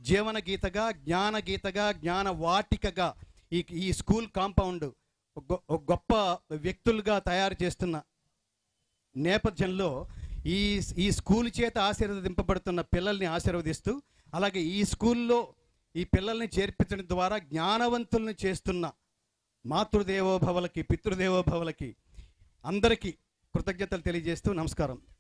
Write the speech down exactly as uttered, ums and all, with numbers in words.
జీవన గీతగా, జ్ఞాన గీతగా, జ్ఞాన వాటికగా ఈ ఈ స్కూల్ కాంపౌండ్ ఒక గొప్ప వ్యక్తులుగా తయారు చేస్తున్న నేపథ్యంలో ఈ ఈ స్కూల్ చేత ఆశీర్వదింపబడుతున్న పిల్లల్ని ఆశీర్వదిస్తూ, అలాగే ఈ స్కూల్లో ఈ పిల్లల్ని చేర్పించడం ద్వారా జ్ఞానవంతుల్ని చేస్తున్న మాతృదేవోభవలకి, పితృదేవోభవలకి అందరికీ కృతజ్ఞతలు తెలియజేస్తూ నమస్కారం.